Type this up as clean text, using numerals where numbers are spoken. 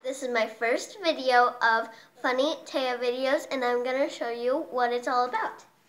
This is my first video of funny Tehya videos, and I'm going to show you what it's all about.